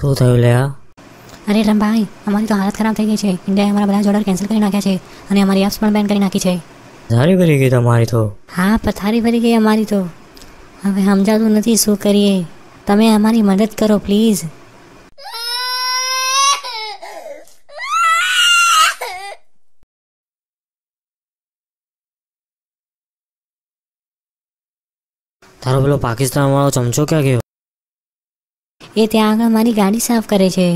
શું થયું લ્યા? અરે રમભાઈ, અમારી તો હાલત ખરાબ થઈ ગઈ છે. ઇન્ડિયાએ અમારા બધા જ ઓર્ડર કેન્સલ કરી નાખ્યા છે અને અમારી એપ્સ પણ બેન કરી નાખી છે. પથારી ભરી ગઈ તમારી તો. હા, પથારી ભરી ગઈ અમારી તો. હવે સમજાતું નથી શું કરીએ. તમે અમારી મદદ કરો પ્લીઝ. તારો પેલો પાકિસ્તાન વાળો ચમચો ક્યાં ગયો? એ ત્યાં આગળ મારી ગાડી સાફ કરે છે.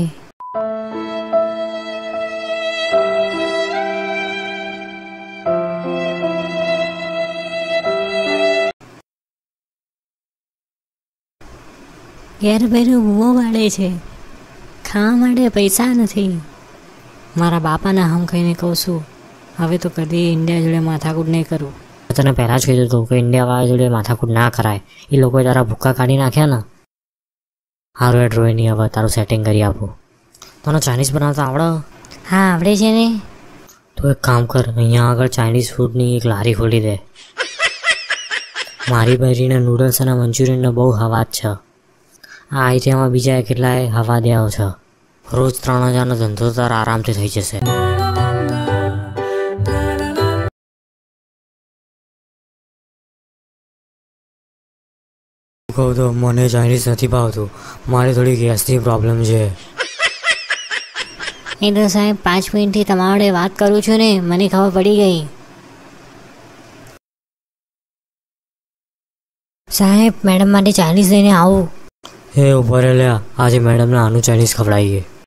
ઘેર ભેરું બૂમો પાડે છે. ખાવા માટે પૈસા નથી. મારા બાપાના હમ કહીને કહું છું, હવે તો કદી ઇન્ડિયા જોડે માથાકૂટ નહીં કરું. તને પહેલાં જ કીધું હતું કે ઇન્ડિયાવાળા જોડે માથાકૂટ ના કરાય. એ લોકોએ તારા ભૂક્કા કાઢી નાખ્યા ને. સારું એ ડ્રોઈની હવે તારું સેટિંગ કરી આપું. તને ચાઇનીઝ બનાવતા આવડે? હા, આવડે છે ને. તો એક કામ કર, અહીંયા આગળ ચાઇનીઝ ફૂડની એક લારી ખોલી દે. મારી બહેરીને નૂડલ્સ અને મંચુરિયનનો બહુ હવા જ છે. આ આઈડિયામાં બીજા કેટલાય હવા દેવો છે. રોજ 3000નો ધંધો તાર આરામથી થઈ જશે. કહું તો મને ચાઇનીઝ નથી ભાવતું. મારે થોડી ગેસની પ્રોબ્લેમ છે. એ તો સાહેબ 5 મિનિટથી તમારા જોડે વાત કરું છું ને, મને ખબર પડી ગઈ. સાહેબ, મેડમ માટે ચાઇનીઝ લઈને આવું. એ ઉભા રહે લ્યા, આજે મેડમને આનું ચાઇનીઝ ખવડાવીએ.